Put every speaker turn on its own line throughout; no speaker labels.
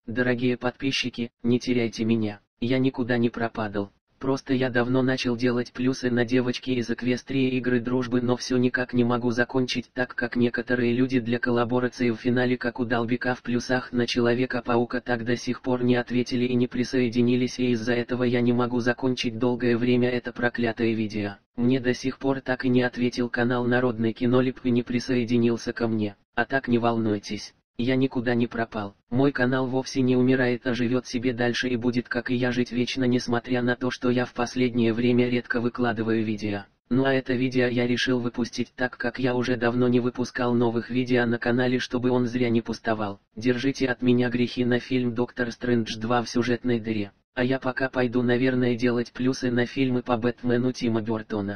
Дорогие подписчики, не теряйте меня, я никуда не пропадал. Просто я давно начал делать плюсы на девочки из Эквестрии игры дружбы, но все никак не могу закончить, так как некоторые люди для коллаборации в финале как у Долбика в плюсах на Человека-паука так до сих пор не ответили и не присоединились, и из-за этого я не могу закончить долгое время это проклятое видео. Мне до сих пор так и не ответил канал Народный Кинолип и не присоединился ко мне, а так не волнуйтесь. Я никуда не пропал, мой канал вовсе не умирает, а живет себе дальше и будет как и я жить вечно, несмотря на то, что я в последнее время редко выкладываю видео. Ну а это видео я решил выпустить, так как я уже давно не выпускал новых видео на канале, чтобы он зря не пустовал. Держите от меня грехи на фильм «Доктор Стрэндж 2» в сюжетной дыре. А я пока пойду, наверное, делать плюсы на фильмы по Бэтмену Тима Бёртона.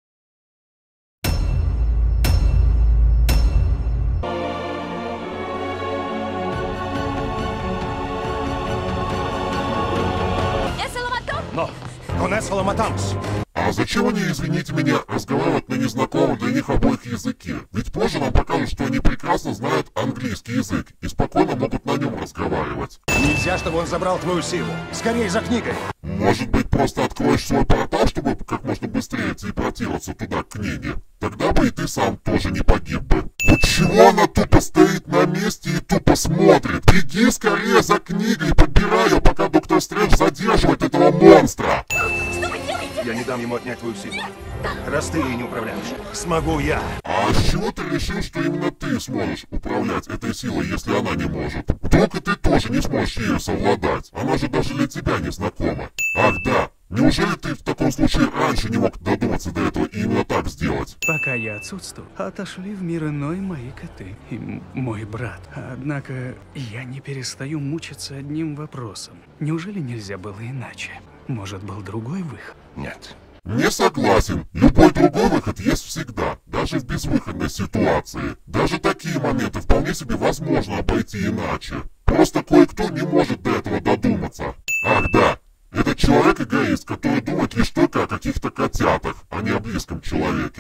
Но, конец Ламатамс.
А зачем они, извините меня, разговаривают на незнакомом для них обоих языке? Ведь позже нам покажут, что они прекрасно знают английский язык и спокойно могут на нем разговаривать.
Нельзя, чтобы он забрал твою силу. Скорей за книгой.
Может быть, просто откроешь свой портал, чтобы как можно быстрее телепортироваться туда, к книге? Тогда бы и ты сам тоже не погиб бы. Вот чего она тупо стоит на месте и тупо смотрит? Беги скорее за книгой, подбирай ее, пока доктор Стрэндж задерживает этого монстра.
Что вы делаете?
Я не дам ему отнять твою силу. Раз ты ей не управляешь, смогу я.
А с чего ты решил, что именно ты сможешь управлять этой силой, если она не может? Вдруг и ты тоже не сможешь ею совладать? Она же даже для тебя не знакома. Ах да, неужели ты в таком случае раньше не мог додуматься до этого и именно так сделать?
Пока я отсутствую, отошли в мир иной мои коты и мой брат. Однако я не перестаю мучиться одним вопросом. Неужели нельзя было иначе? Может, был другой выход?
Нет.
Не согласен. Любой другой выход есть всегда, даже в безвыходной ситуации. Даже такие моменты вполне себе возможно обойти иначе. Просто кое-кто не может до этого додуматься. Ах да, это человек-эгоист, который думает лишь только о каких-то котятах, а не о близком человеке.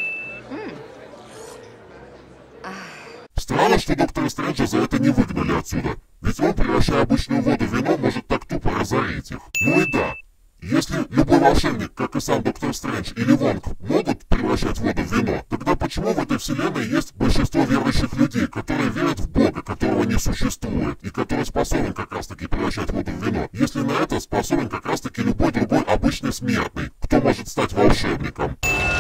Странно, что доктора Стрэнджа за это не выгнали отсюда. Ведь он, превращая обычную воду в вино, может так тупо разорить их. Ну и да, если любой волшебник, как и сам доктор Стрэндж или Вонг, могут превращать воду в вино, тогда почему в этой вселенной есть большинство верующих людей, которые верят в Бога, которого не существует, и который способен как раз таки превращать воду в вино, если на это способен как раз таки любой другой обычный смертный, кто может стать волшебником?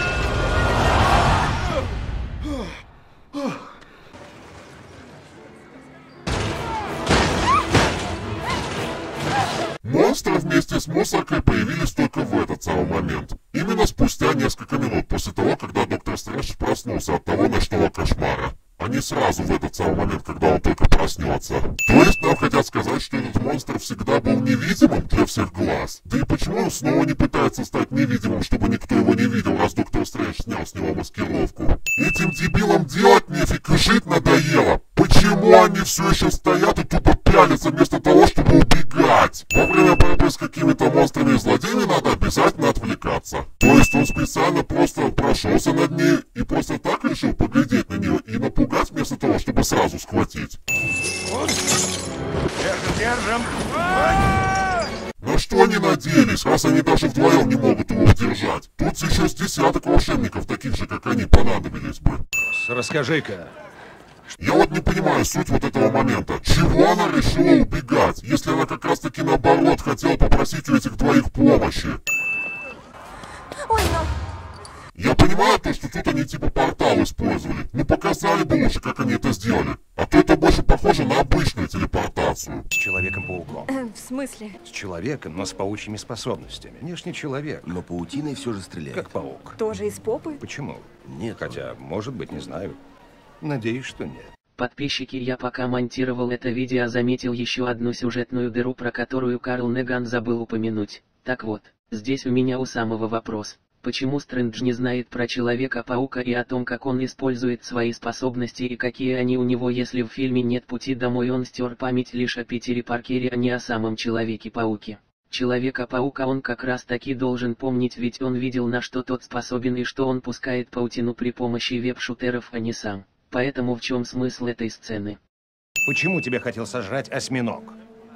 Монстры вместе с мусоркой появились только в этот самый момент. Именно спустя несколько минут после того, когда доктор Стрэндж проснулся от того ночного кошмара. А не сразу в этот самый момент, когда он только проснется. То есть нам хотят сказать, что этот монстр всегда был невидимым для всех глаз? Да и почему он снова не пытается стать невидимым, чтобы никто его не видел, раз доктор Стрэндж снял с него маскировку? Этим дебилам делать нефиг и жить надоело. Почему они все еще стоят и тупо пялятся вместо того, чтобы убегать? Во время борьбы с какими-то монстрами и злодеями надо обязательно отвлекаться. То есть он специально просто прошелся над ней и просто так решил поглядеть на нее и напугать вместо того, чтобы сразу схватить.
Держим.
На что они надеялись, раз они даже вдвоем не могут его удержать? Тут еще с десяток волшебников, таких же, как они, понадобились бы.
Расскажи-ка.
Я вот не понимаю суть вот этого момента. Чего она решила убегать, если она как раз таки наоборот хотела попросить у этих двоих помощи?
Ой, ну...
Я понимаю то, что тут они типа портал использовали. Но показали бы лучше, как они это сделали. А то это больше похоже на обычную телепортацию.
С Человеком-пауком.
В смысле?
С человеком, но с паучьими способностями. Внешне человек,
Но паутиной все же стреляет.
как паук.
Тоже из попы?
Почему?
Нет.
Хотя, может быть, не знаю. Надеюсь, что нет.
Подписчики, я пока монтировал это видео, заметил еще одну сюжетную дыру, про которую Карл Неган забыл упомянуть. Так вот, здесь у меня у самого вопрос. Почему Стрэндж не знает про Человека-паука и о том, как он использует свои способности и какие они у него, если в фильме «Нет пути домой» он стер память лишь о Питере Паркере, а не о самом Человеке-пауке? Человека-паука он как раз таки должен помнить, ведь он видел, на что тот способен и что он пускает паутину при помощи веб-шутеров, а не сам. Поэтому в чем смысл этой сцены?
Почему тебя хотел сожрать осьминог?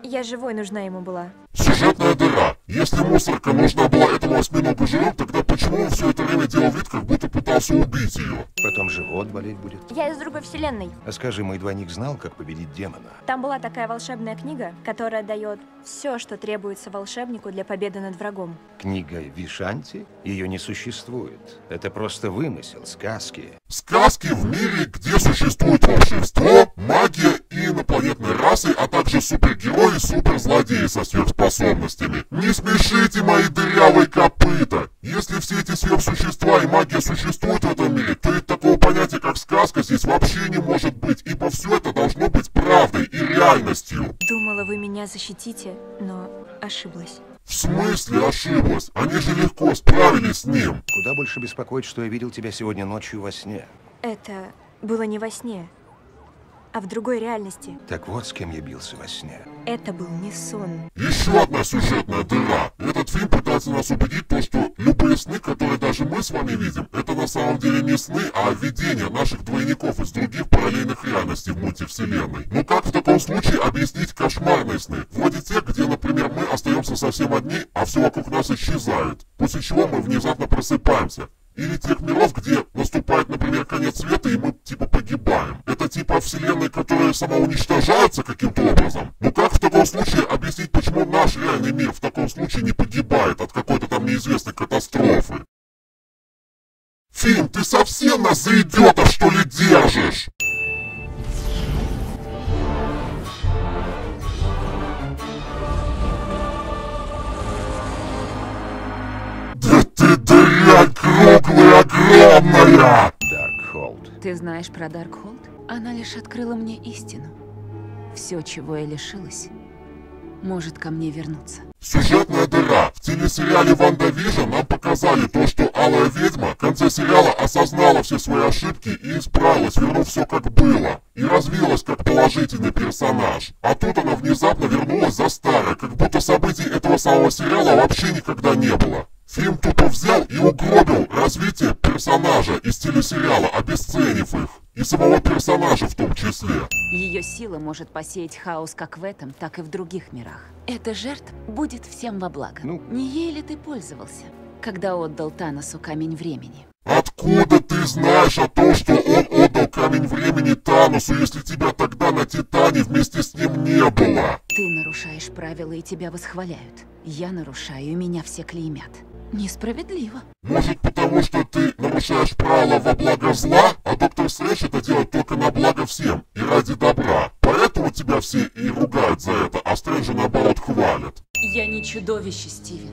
Я живой нужна ему была.
Сюжетная дыра. Если мусорка нужна была этому осьминогу живым, тогда почему он все это время делал вид, как будто пытался убить ее?
Потом живот болеть будет.
Я из другой вселенной.
А скажи, мой двойник знал, как победить демона?
Там была такая волшебная книга, которая дает все, что требуется волшебнику для победы над врагом.
Книга Вишанти? Ее не существует. Это просто вымысел, сказки.
Сказки в мире, где существует волшебство, магия и инопланетные расы, а также супергерои и суперзлодеи со сверхспособностями. Не смешите мои дырявые копыта! Если все эти сверхсущества и магия существуют в этом мире, то и такого понятия, как сказка, здесь вообще не может быть, ибо все это должно быть правдой и реальностью.
Думала, вы меня защитите, но ошиблась.
В смысле ошиблась? Они же легко справились с ним.
Куда больше беспокоит, что я видел тебя сегодня ночью во сне.
Это было не во сне, а в другой реальности.
Так вот, с кем я бился во сне.
Это был не сон.
Еще одна сюжетная дыра. Этот фильм пытается нас убедить то, что любые сны, которые даже мы с вами видим, это на самом деле не сны, а видения наших двойников из других параллельных реальностей в мультивселенной. Но как в таком случае объяснить кошмарные сны? Вроде тех, где, например, мы остаемся совсем одни, а все вокруг нас исчезает, после чего мы внезапно просыпаемся. Или тех миров, где наступает, например, конец света, и мы типа погибаем. Это типа вселенной, которая самоуничтожается каким-то образом. Но как в таком случае объяснить, почему наш реальный мир в таком случае не погибает от какой-то там неизвестной катастрофы? Фильм, ты совсем нас за идиота, что ли, держишь? Да ты дрянь круглая, огромная!
Даркхолд.
Ты знаешь про Даркхолд? Она лишь открыла мне истину. Все, чего я лишилась, может ко мне вернуться.
Сюжетная дыра. В телесериале «WandaVision» нам показали то, что Алая Ведьма в конце сериала осознала все свои ошибки и исправилась, вернув все как было. И развилась как положительный персонаж. А тут она внезапно вернулась за старое, как будто событий этого самого сериала вообще никогда не было. Фильм тупо взял и угробил развитие персонажа из телесериала, обесценив их. И самого персонажа в том числе.
Ее сила может посеять хаос как в этом, так и в других мирах. Эта жертва будет всем во благо.
Ну?
Не ей ли ты пользовался, когда отдал Таносу камень времени?
Откуда ты знаешь о том, что он отдал камень времени Таносу, если тебя тогда на Титане вместе с ним не было?
Ты нарушаешь правила, и тебя восхваляют. Я нарушаю, и меня все клеймят. Несправедливо.
Может, потому что ты нарушаешь правила во благо зла, а доктор Стрэндж это делает только на благо всем и ради добра. Поэтому тебя все и ругают за это, а Стрэнджа наоборот хвалят.
Я не чудовище, Стивен.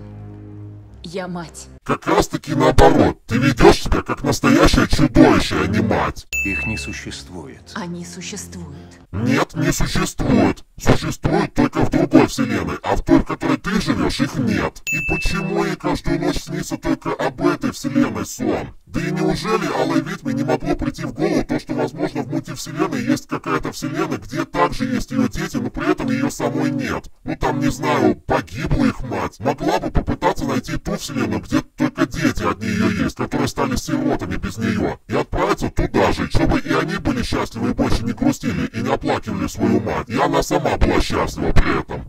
Я мать.
Как раз таки наоборот, ты ведешь себя как настоящее чудовище, а не мать.
Их не существует.
Они существуют.
Нет, не существует. Существуют только в другой вселенной, а в той, в которой ты живешь, их нет. И почему ей каждую ночь снится только об этой вселенной сон? Да и неужели Алой Ведьме не могло прийти в голову то, что, возможно, в мультивселенной есть какая-то вселенная, где также есть ее дети, но при этом ее самой нет? Ну там, не знаю, погибла их мать. Могла бы попытаться найти ту вселенную, где только дети от нее есть, которые стали сиротами без нее, и отправиться туда же, чтобы и они были счастливы и больше не грустили и не оплакивали свою мать. И она сама была счастлива при этом.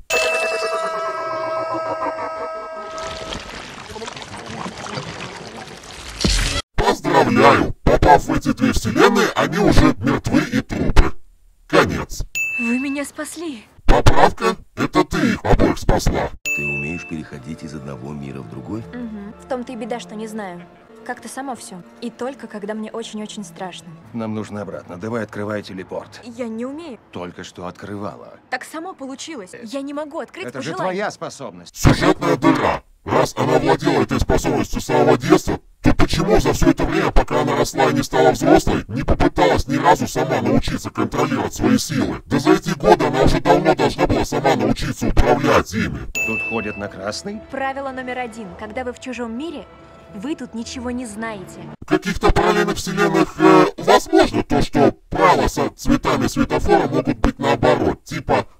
Поздравляю! Попав в эти две вселенные, они уже мертвы и трупы. Конец.
Вы меня спасли.
Поправка? Это ты их обоих спасла.
Ты умеешь переходить из одного мира в другой?
Угу. В том-то и беда, что не знаю. Как-то само все. И только когда мне очень-очень страшно.
Нам нужно обратно. Давай открывай телепорт.
Я не умею.
Только что открывала.
Так само получилось. Я не могу открыть
Это
по
же
желанию.
твоя способность.
Сюжетная дыра. Раз она владела этой способностью с самого детства, то почему за все это время, пока она росла и не стала взрослой, не попыталась ни разу сама научиться контролировать свои силы? Да за эти годы она уже давно должна была сама научиться управлять ими.
Тут ходят на красный?
Правило номер 1. Когда вы в чужом мире, вы тут ничего не знаете.
В каких-то параллельных вселенных возможно то, что правила со цветами светофора могут быть наоборот. Типа,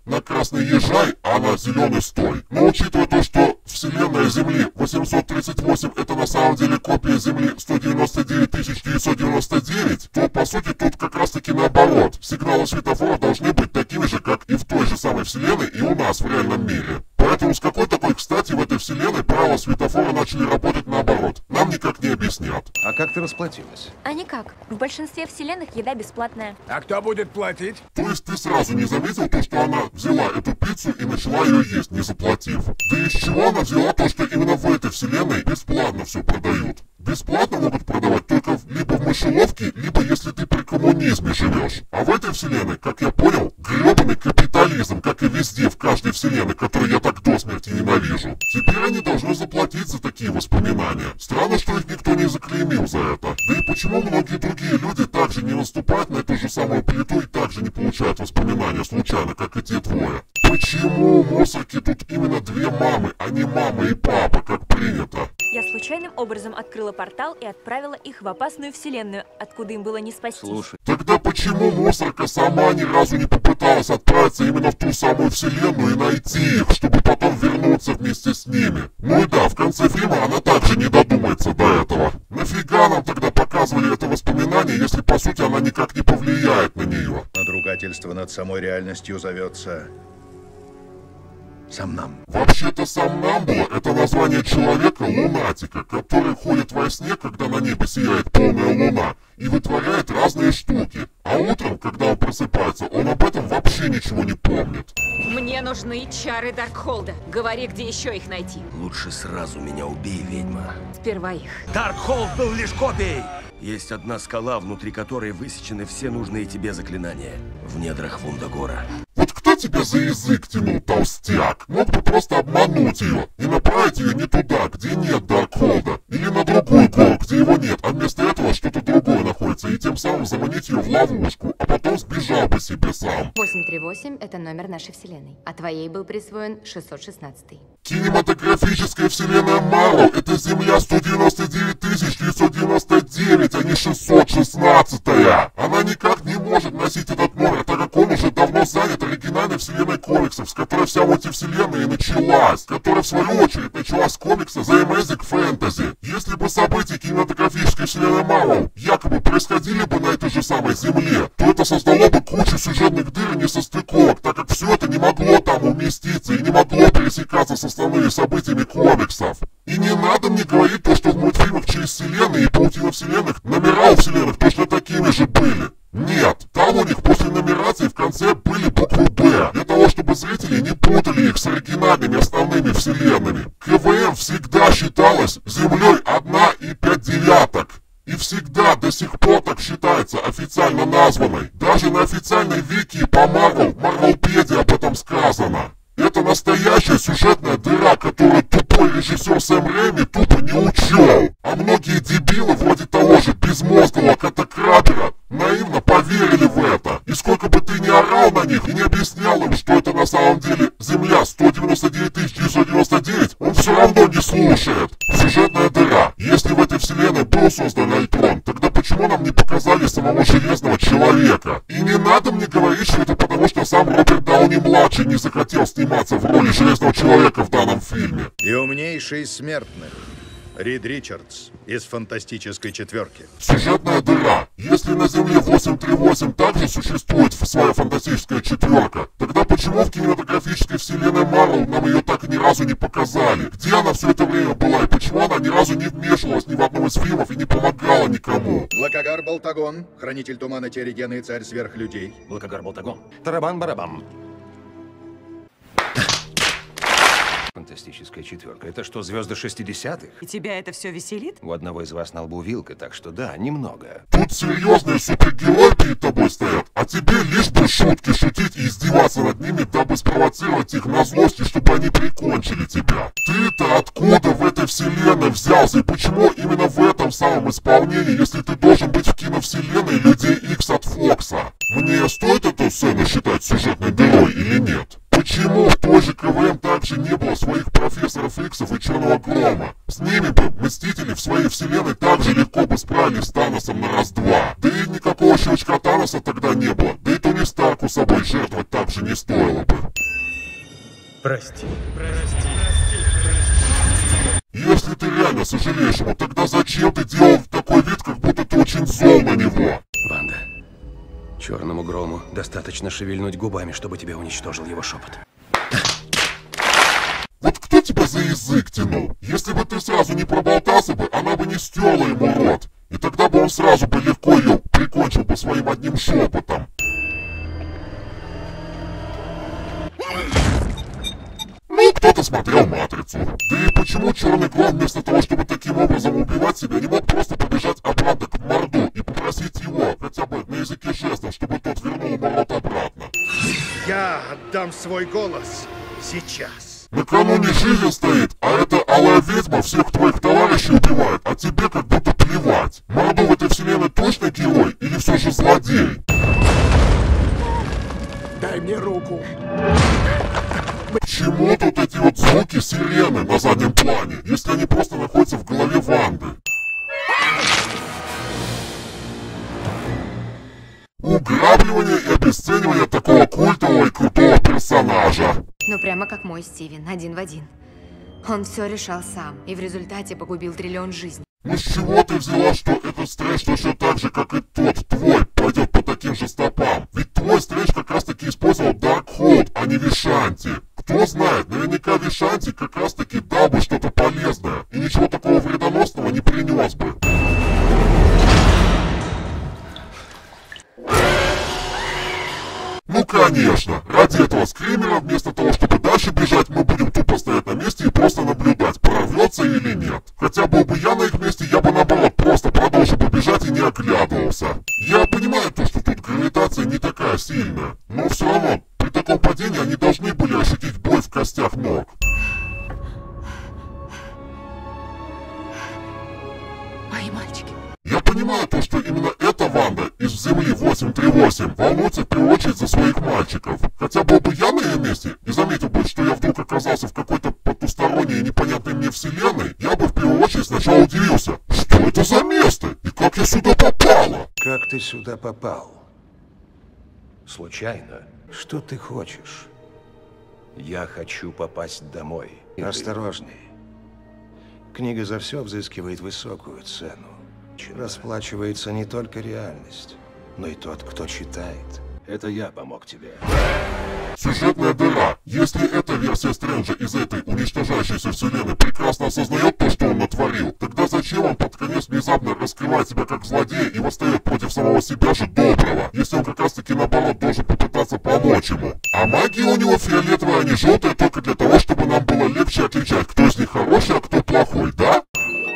на красный езжай, а на зеленый стой. Но учитывая то, что вселенная Земли 838 это на самом деле копия Земли 199 999, то по сути тут как раз таки наоборот. Сигналы светофора должны быть такими же, как и в той же самой вселенной и у нас в реальном мире. Поэтому с какой такой, кстати, в этой вселенной правила светофора начали работать наоборот? Нам никак не объяснят.
А как ты расплатилась?
А никак. В большинстве вселенных еда бесплатная.
А кто будет платить?
То есть ты сразу не заметил то, что она взяла эту пиццу и начала ее есть, не заплатив? Да из чего она взяла то, что именно в этой вселенной бесплатно все продают? Бесплатно могут продавать только либо в мышеловке, либо если ты при коммунизме живешь. А в этой вселенной, как я понял, гребаный капитализм, как и везде, в каждой вселенной, которую я так до смерти ненавижу. Теперь они должны заплатить за такие воспоминания. Странно, что их никто не заклеймил за это. Да и почему многие другие люди также не наступают на эту же самую плиту и также не получают воспоминания случайно, как и те двое? Почему у мусорки тут именно две мамы, а не мама и папа, как принято?
Я случайным образом открыла портал и отправила их в опасную вселенную, откуда им было не спастись.
Слушай,
Тогда почему мусорка сама ни разу не попыталась отправиться именно в ту самую вселенную и найти их, чтобы потом вернуться вместе с ними? Ну и да, в конце фильма она также не додумается до этого. Нафига нам тогда показывали это воспоминание, если по сути она никак не повлияет на нее?
Надругательство над самой реальностью зовется Сомнам.
Вообще-то Сомнамбула — это название человека-лунатика, который ходит во сне, когда на небе сияет полная луна, и вытворяет разные штуки. А утром, когда он просыпается, он об этом вообще ничего не помнит.
Мне нужны чары Даркхолда. Говори, где еще их найти.
Лучше сразу меня убей, ведьма.
Сперва их.
Даркхолд был лишь копией!
Есть одна скала, внутри которой высечены все нужные тебе заклинания. В недрах Вундагора.
Вот кто тебя за язык тянул, толстяк? Мог бы просто обмануть ее и направить ее не туда, где нет Даркхолда, или на другую гору, где его нет, а вместо этого что-то другое находится, и тем самым заманить ее в ловушку, а потом сбежал бы себе сам.
838 — это номер нашей вселенной, а твоей был присвоен 616.
Кинематографическая вселенная Марвел — это Земля 199 999, а не 616-я. Она никак не может носить этот номер, так как он уже давно занят оригинальной вселенной комиксов, с которой вся мультивселенная и началась, которая в свою очередь началась с комикса The Amazing Fantasy. Если бы события кинематографической вселенной Марвел якобы происходили бы на этой же самой Земле, то это создало бы кучу сюжетных дыр и несостыковок, так как все это не могло там уместиться и не могло пересекаться с основными событиями комиксов. И не надо мне говорить то, что в мультфильмах через вселенные и паутина вселенных номера у вселенных точно такими же были. Нет, там у них после нумерации в конце были буквы «Б», для того, чтобы зрители не путали их с оригинальными основными вселенными. КВМ всегда считалась Землей 1 и 5 девяток. И всегда до сих пор так считается официально названной. Даже на официальной вики по Марвел, Марвелпедии об этом сказано. Это настоящая сюжетная дыра, которую тупой режиссер Сэм Рэйми тупо не учел. А многие дебилы, вроде того же безмозглого Кота Крабера, наивно поверили в это. И сколько бы ты ни орал на них и не объяснял им, что это на самом деле Земля 199 999, он все равно не слушает. Сюжетная дыра. Если в этой вселенной был создан Альтрон, тогда почему нам не показали самого Железного Человека? И не надо мне говорить, что это потому, что сам Роберт Дауни-младший не захотел сниматься в роли Железного Человека в данном фильме.
И умнейший из смертных. Рид Ричардс из «Фантастической четверки».
Сюжетная дыра. Если на Земле 838 также существует своя фантастическая четверка, тогда почему в кинематографической вселенной Марвел нам ее так ни разу не показали? Где она все это время была и почему она ни разу не вмешивалась ни в одном из фильмов и не помогала никому?
Блакагар Болтагон, хранитель тумана Терригена и царь сверхлюдей.
Блакагар Болтагон. Тарабан-барабам. Фантастическая четверка. Это что, звезды 60-х?
И тебя это все веселит?
У одного из вас на лбу вилка, так что да, немного.
Тут серьезные супергерои перед тобой стоят, а тебе лишь бы шутки шутить и издеваться над ними, дабы спровоцировать их на злости, чтобы они прикончили тебя. Ты-то откуда в этой вселенной взялся и почему именно в этом самом исполнении, если ты должен быть в киновселенной Людей Икс от Фокса? Мне стоит эту сцену считать сюжетной дырой или нет? Почему в той же КВМ также не было своих профессоров Иксов и Черного Грома? С ними бы Мстители в своей вселенной также легко бы справились с Таносом на раз-два. Да и никакого щелчка Таноса тогда не было. Да и Тони Аристарку с собой жертвовать также не стоило бы.
Прости.
Если ты реально сожалеешь его, тогда зачем ты делал такой вид, как будто ты очень зол на него?
Ванда, черному грому достаточно шевельнуть губами, чтобы тебя уничтожил его шепот.
Вот кто тебя за язык тянул? Если бы ты сразу не проболтался бы, она бы не стерла ему рот. И тогда бы он сразу бы легко ее прикончил бы своим одним шепотом. Ну, кто-то смотрел «Матрицу». Да и почему черный гром вместо того, чтобы таким образом убивать себя, не мог просто побежать обратно к Морду и попросить его, хотя бы на языке жестов, чтобы тот вернул ему рот обратно?
Я отдам свой голос сейчас.
На кону не жизнь стоит, а эта алая ведьма всех твоих товарищей убивает, а тебе как будто плевать. Морду в этой вселенной точно герой или все же злодей?
Дай мне руку.
Почему тут эти вот звуки сирены на заднем плане, если они просто находятся в голове Ванды? Уграбливание и обесценивание такого культового и крутого персонажа.
Ну прямо как мой Стивен, один в один. Он все решал сам и в результате погубил триллион жизней.
Ну с чего ты взяла, что этот Стрэндж точно так же, как и тот твой, пойдет по таким же стопам? Ведь твой Стрэндж как раз таки использовал Даркхолд, а не Вишанти. Кто знает, наверняка Вишанти как раз таки дал бы что-то полезное и ничего такого вредоносного не принес бы. Ну конечно, ради этого скримера вместо того, чтобы дальше бежать, мы будем тупо стоять на месте и просто наблюдать, прорвется или нет. Хотя был бы я на их месте, я бы наоборот просто продолжил бы бежать и не оглядывался. Я понимаю то, что тут гравитация не такая сильная, но все равно при таком падении они должны были ощутить боль в костях ног.
Мои мальчики.
Я понимаю то, что именно эта Ванда из Земли 838 волнуется в первую очередь за своих мальчиков. Хотя был бы я на ее месте и заметил бы, что я вдруг оказался в какой-то потусторонней и непонятной мне вселенной, я бы в первую очередь сначала удивился, что это за место и как я сюда попала.
Как ты сюда попал? Случайно? Что ты хочешь? Я хочу попасть домой. Осторожней. Книга за все взыскивает высокую цену. Расплачивается не только реальность, но и тот, кто читает. Это я помог тебе.
Сюжетная дыра. Если эта версия Стрэнджа из этой уничтожающейся вселенной прекрасно осознает то, что он натворил, тогда зачем он под конец внезапно раскрывает себя как злодея и восстает против самого себя же доброго, если он как раз таки наоборот должен попытаться помочь ему? А магия у него фиолетовая, а не желтая, только для того, чтобы нам было легче отличать, кто из них хороший, а кто плохой, да?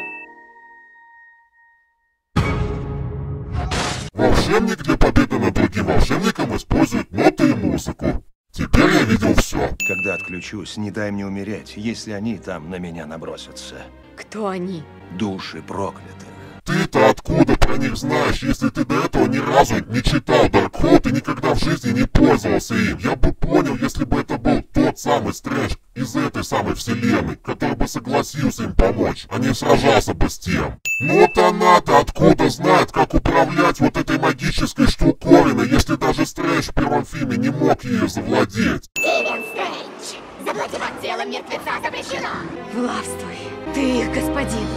Волшебник для победы над другим волшебником использует ноты и музыку. Теперь я видел все.
Когда отключусь, не дай мне умереть, если они там на меня набросятся.
Кто они?
Души проклятых.
Ты-то откуда про них знаешь, если ты до этого ни разу не читал Даркхолд и никогда в жизни не пользовался им? Я бы понял, если бы это был тот самый Стрэндж из этой самой вселенной, который бы согласился им помочь, а не сражался бы с тем. Ну вот она-то откуда знает, как управлять вот этой магической штуковиной, если даже Стрэндж в первом фильме не мог ее завладеть?
Стивен Стрэндж! Завладевать телом мертвеца запрещено!
Властвуй, ты их господин.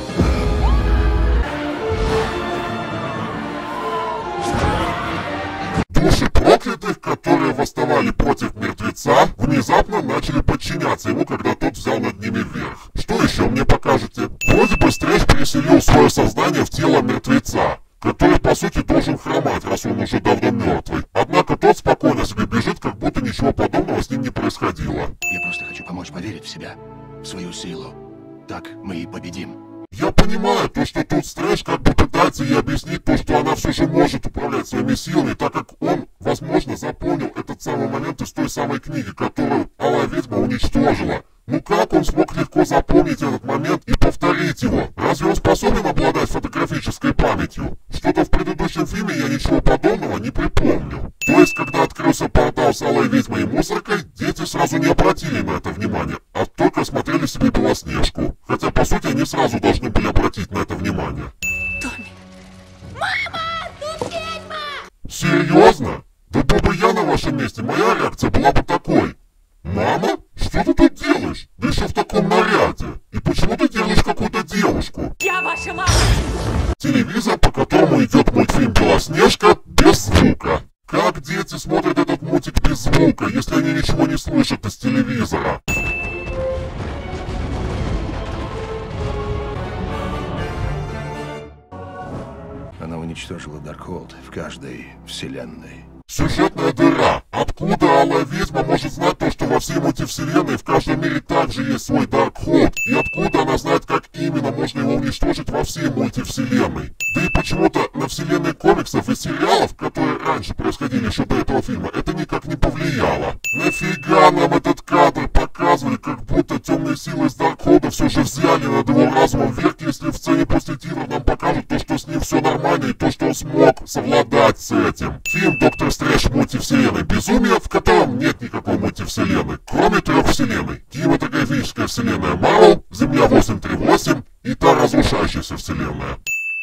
Души проклятых, которые восставали против мертвеца, внезапно начали подчиняться ему, когда тот взял над ними верх. Что еще мне покажете? Вроде бы Стрэндж переселил свое сознание в тело мертвеца, который по сути должен хромать, раз он уже давно мертвый. Однако тот спокойно себе бежит, как будто ничего подобного с ним не происходило.
Я просто хочу помочь поверить в себя, в свою силу. Так мы и победим.
Я понимаю то, что тут Стрэндж как бы пытается ей объяснить то, что она все же может управлять своими силами, так как он, возможно, запомнил этот самый момент из той самой книги, которую Алая Ведьма уничтожила. Ну как он смог легко запомнить этот момент и повторить его? Разве он способен обладать фотографической памятью? Что-то в предыдущем фильме я ничего подобного не припомню. То есть, когда открылся портал с Алой Ведьмой и мусоркой, дети сразу не обратили на это внимание, а только смотрели себе Белоснежку. Хотя, по сути, они сразу должны были обратить на это внимание.
Томми!
Мама! Тут ведьма!
Серьезно? Да был бы я на вашем месте, моя реакция была бы такой. Мама, что ты тут делаешь? Да еще в таком наряде. И почему ты делаешь какую-то девушку?
Я ваша мама!
Телевизор, по которому идет мультфильм «Белоснежка» без звука. Как дети смотрят этот мультик без звука, если они ничего не слышат из телевизора?
Она уничтожила Даркхолд в каждой вселенной.
Сюжетная дыра. Откуда Алая Ведьма может знать то, что во всей мультивселенной в каждом мире также есть свой Даркхолд? И откуда она знает, как именно можно его уничтожить во всей мультивселенной? Да и почему-то на вселенной комиксов и сериалов, которые раньше происходили еще до этого фильма, это никак не повлияло. Нафига нам этот кадр показывали, как будто темные силы из Даркхолда все же взяли над его разумом верх, если в сцене после титров нам покажут то, что с ним все нормально и то, что он смог совладать с этим. Фильм «Доктор Стрэндж. Мультивселенной. Безумие», в котором нет никакой мультивселенной, кроме 3 вселенной. Кинематографическая вселенная Марвел, Земля 838 и та разрушающаяся вселенная.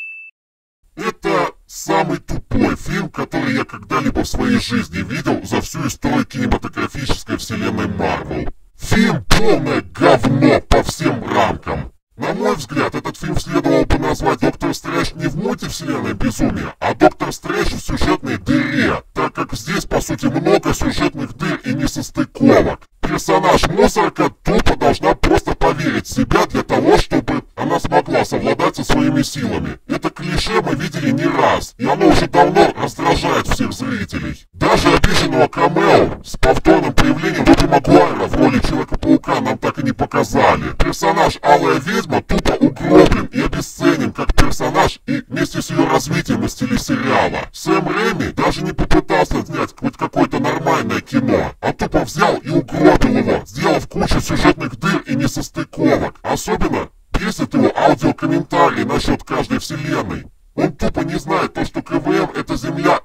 Это самый тупой фильм, который я когда-либо в своей жизни видел за всю историю кинематографической вселенной Марвел. Фильм полное говно по всем рамкам. На мой взгляд, этот фильм следовало бы назвать «Доктор Стрэндж» не в мультивселенной безумия, а «Доктор Стрэндж» в сюжетной дыре, так как здесь, по сути, много сюжетных дыр и несостыковок. Персонаж-мусорка тупо должна просто поверить в себя для того, чтобы она смогла совладать со своими силами. Это клише мы видели не раз, и оно уже давно раздражает всех зрителей. Даже обиженного камео с повторным появлением Тоби Магуайра в роли Человека-паука нам так и не показали. Персонаж Алая Ведьма тупо угроблен и обесценен как персонаж и вместе с ее развитием из телесериала. Сэм Рэйми даже не попытался снять хоть какое-то нормальное кино, а тупо взял и угробил его, сделав кучу сюжетных дыр и несостыковок. Особенно бесит его аудиокомментарии насчет каждой вселенной. Он тупо не знает то, что КВМ это Земля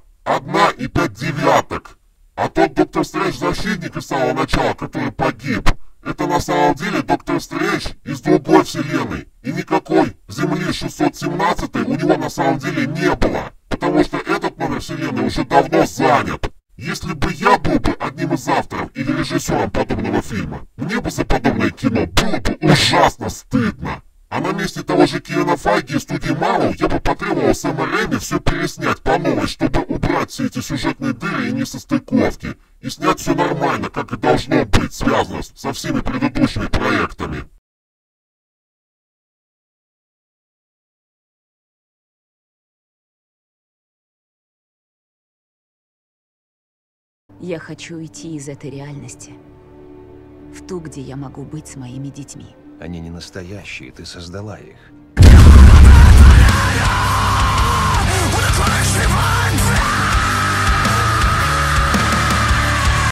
1,5. А тот Доктор Стрэндж защитник из самого начала, который погиб, это на самом деле Доктор Стрэндж из другой вселенной. И никакой Земли 617 у него на самом деле не было, потому что этот номер вселенной уже давно занят. Если бы я был бы одним из авторов или режиссером подобного фильма, мне бы за подобное кино было бы ужасно стыдно. А на месте того же Кевина Файги и студии Marvel я бы потребовал Сэма Рэйми все переснять по новой, чтобы убрать все эти сюжетные дыры и несостыковки, и снять все нормально, как и должно быть связано со всеми предыдущими проектами.
Я хочу уйти из этой реальности, в ту, где я могу быть с моими детьми.
Они не настоящие, ты создала их.
What a crazy mind!